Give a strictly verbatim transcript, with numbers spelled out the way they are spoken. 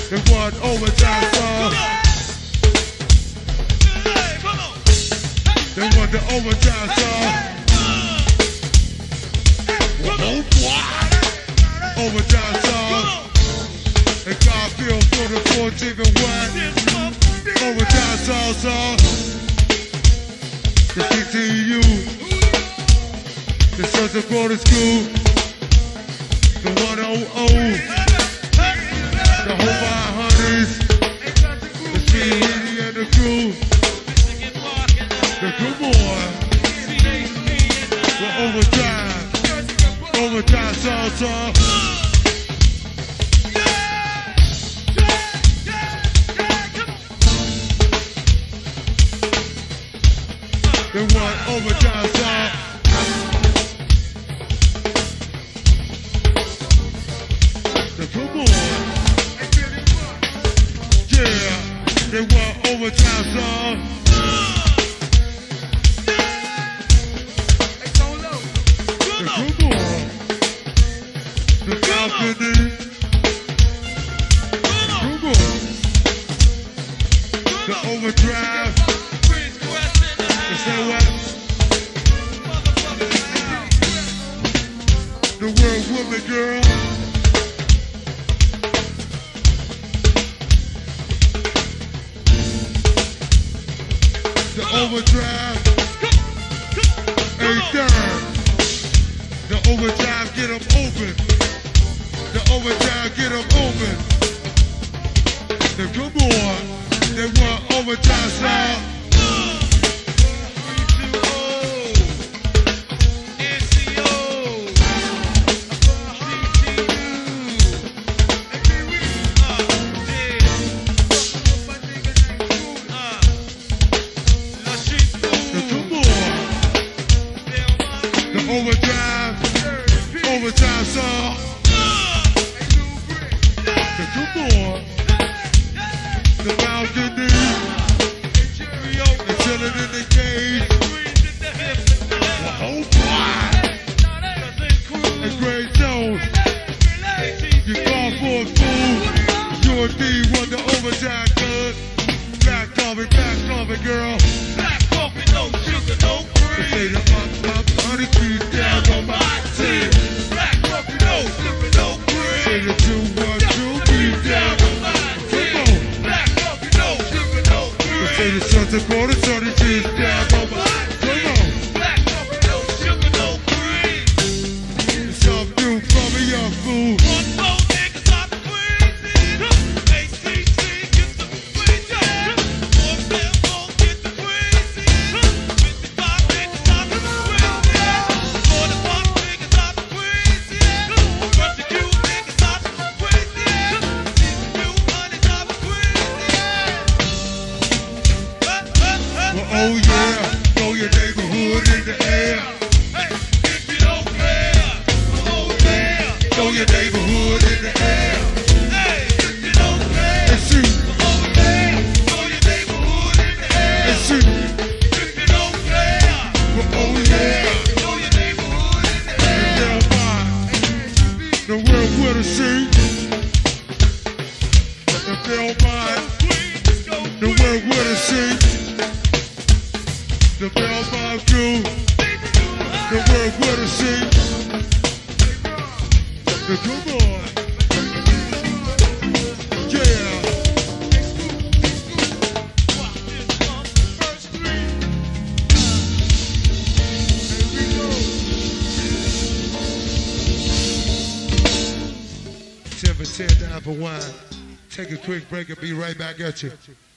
They want overtime song. They want the overtime song. Oh boy. Overtime song. And God feels for the fourteenth and what? Overtime song song. The C T U. The Central Florida School. The one oh oh. The whole five hundreds. The C eighty and the crew. The crew boy. The overtime. Overtime song song. They want overtime song. The crew boy. Yeah, they want overtime song. The crew boy. The balcony. The crew boy. The overdrive. The say what? The world woman girl. The overdrive, a third. The overdrive, get them open. The overdrive, get them open. The good boy, they want overtime song. Overdrive, overtime song. The good boy, the balcony, the chillin' in the cage. Oh boy, a great zone. You call for a fool. You and me want the overtime good. Black coffee, black coffee, girl. Black coffee, no sugar, no cream. Say the pop, pop. Honey cream down on my team. Black coffee, no sugar, no cream. Say the two, one, two, cream down on my team. Black coffee, no sugar, no cream. Say the Santa Claus, Sunny cheese down on my team. Black coffee, no sugar, no cream. Some new from a young fool. One more niggas out the queen. A C C get the queen. One cell phone get the crazy. fifty-five niggas out the queen. Oh yeah, throw your neighborhood in the air. Hey, if you don't care. Oh yeah, throw your neighborhood in the air. Hey, if you don't care. And see. Oh yeah, throw your neighborhood in the air. And see. If you don't care. Well, oh yeah, throw your neighborhood in the air. And they'll the world will see. If they don't mind, the world will see. The Bell Bob crew, the world will see. The good boy, yeah. ten for ten, down for one. Take a quick break and be right back at you.